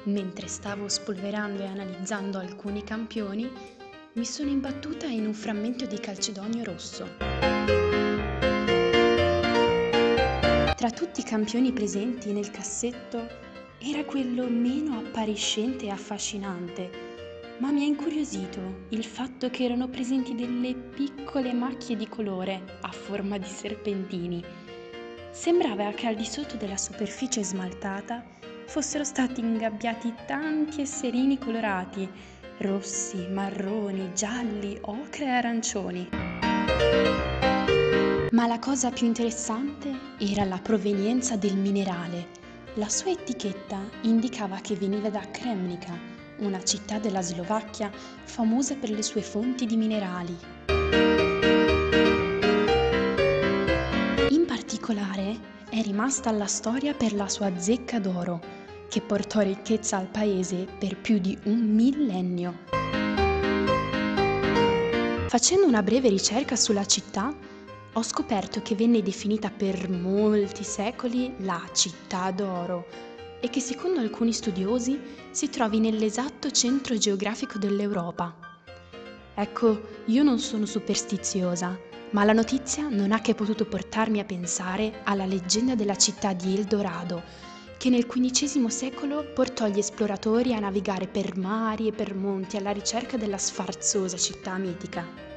Mentre stavo spolverando e analizzando alcuni campioni, mi sono imbattuta in un frammento di calcedonio rosso. Tra tutti i campioni presenti nel cassetto era quello meno appariscente e affascinante, ma mi ha incuriosito il fatto che erano presenti delle piccole macchie di colore a forma di serpentini. Sembrava che al di sotto della superficie smaltata fossero stati ingabbiati tanti esserini colorati, rossi, marroni, gialli, ocre e arancioni. Ma la cosa più interessante era la provenienza del minerale. La sua etichetta indicava che veniva da Kremnica, una città della Slovacchia famosa per le sue fonti di minerali. In particolare è rimasta alla storia per la sua zecca d'oro, che portò ricchezza al paese per più di un millennio. Facendo una breve ricerca sulla città, ho scoperto che venne definita per molti secoli la città d'oro e che secondo alcuni studiosi si trovi nell'esatto centro geografico dell'Europa. Ecco, io non sono superstiziosa, ma la notizia non ha che potuto portarmi a pensare alla leggenda della città di El Dorado, che nel XV secolo portò gli esploratori a navigare per mari e per monti alla ricerca della sfarzosa città mitica.